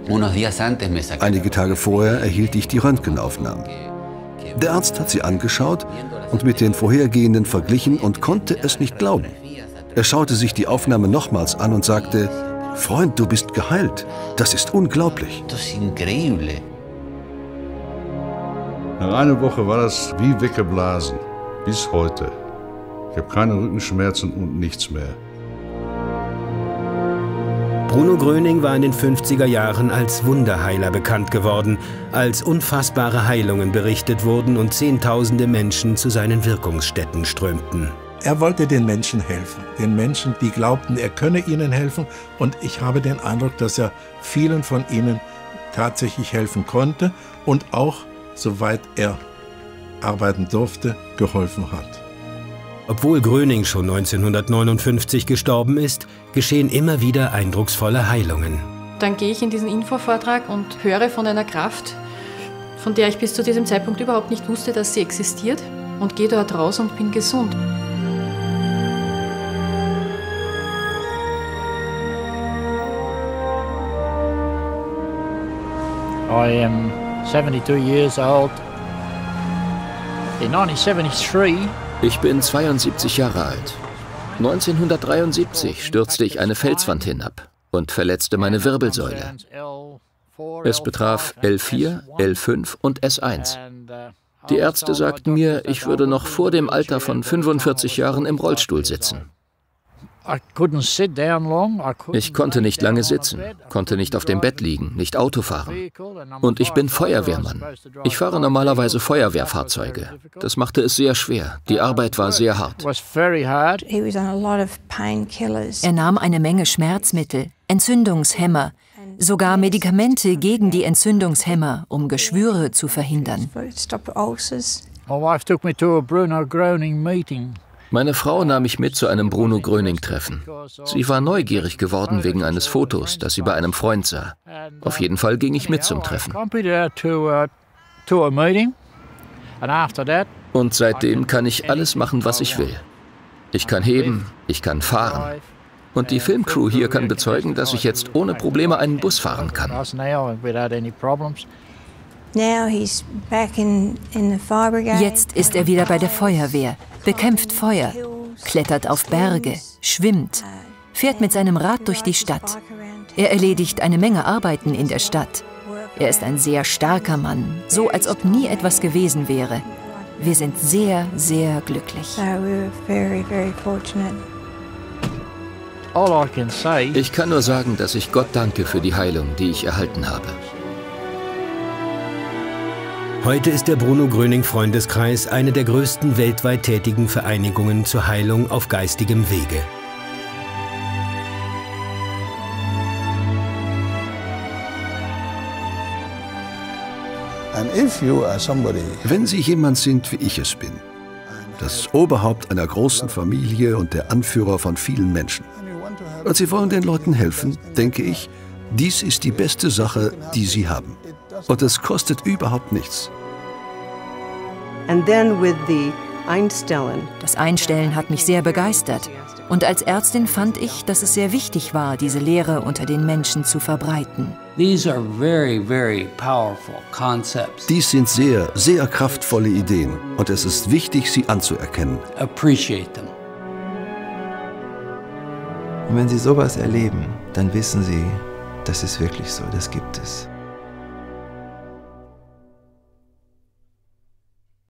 Einige Tage vorher erhielt ich die Röntgenaufnahmen. Der Arzt hat sie angeschaut und mit den vorhergehenden verglichen und konnte es nicht glauben. Er schaute sich die Aufnahme nochmals an und sagte: Freund, du bist geheilt. Das ist unglaublich. Nach einer Woche war das wie weggeblasen. Bis heute. Ich habe keine Rückenschmerzen und nichts mehr. Bruno Gröning war in den 50er Jahren als Wunderheiler bekannt geworden, als unfassbare Heilungen berichtet wurden und Zehntausende Menschen zu seinen Wirkungsstätten strömten. Er wollte den Menschen helfen, den Menschen, die glaubten, er könne ihnen helfen. Und ich habe den Eindruck, dass er vielen von ihnen tatsächlich helfen konnte und auch, soweit er arbeiten durfte, geholfen hat. Obwohl Gröning schon 1959 gestorben ist, geschehen immer wieder eindrucksvolle Heilungen. Dann gehe ich in diesen Infovortrag und höre von einer Kraft, von der ich bis zu diesem Zeitpunkt überhaupt nicht wusste, dass sie existiert, und gehe dort raus und bin gesund. I am 72 years old. In 1973. Ich bin 72 Jahre alt. 1973 stürzte ich eine Felswand hinab und verletzte meine Wirbelsäule. Es betraf L4, L5 und S1. Die Ärzte sagten mir, ich würde noch vor dem Alter von 45 Jahren im Rollstuhl sitzen. Ich konnte nicht lange sitzen, konnte nicht auf dem Bett liegen, nicht Auto fahren. Und ich bin Feuerwehrmann. Ich fahre normalerweise Feuerwehrfahrzeuge. Das machte es sehr schwer. Die Arbeit war sehr hart. Er nahm eine Menge Schmerzmittel, Entzündungshemmer, sogar Medikamente gegen die Entzündungshemmer, um Geschwüre zu verhindern. Meine Frau nahm mich mit zu einem Bruno Gröning-Treffen. Sie war neugierig geworden wegen eines Fotos, das sie bei einem Freund sah. Auf jeden Fall ging ich mit zum Treffen. Und seitdem kann ich alles machen, was ich will. Ich kann heben, ich kann fahren. Und die Filmcrew hier kann bezeugen, dass ich jetzt ohne Probleme einen Bus fahren kann. Jetzt ist er wieder bei der Feuerwehr, bekämpft Feuer, klettert auf Berge, schwimmt, fährt mit seinem Rad durch die Stadt. Er erledigt eine Menge Arbeiten in der Stadt. Er ist ein sehr starker Mann, so als ob nie etwas gewesen wäre. Wir sind sehr, sehr glücklich. Ich kann nur sagen, dass ich Gott danke für die Heilung, die ich erhalten habe. Heute ist der Bruno Gröning Freundeskreis eine der größten weltweit tätigen Vereinigungen zur Heilung auf geistigem Wege. Wenn Sie jemand sind, wie ich es bin, das Oberhaupt einer großen Familie und der Anführer von vielen Menschen, und Sie wollen den Leuten helfen, denke ich, dies ist die beste Sache, die Sie haben. Und es kostet überhaupt nichts. Das Einstellen hat mich sehr begeistert. Und als Ärztin fand ich, dass es sehr wichtig war, diese Lehre unter den Menschen zu verbreiten. Dies sind sehr, sehr kraftvolle Ideen. Und es ist wichtig, sie anzuerkennen. Und wenn Sie sowas erleben, dann wissen Sie, das ist wirklich so, das gibt es.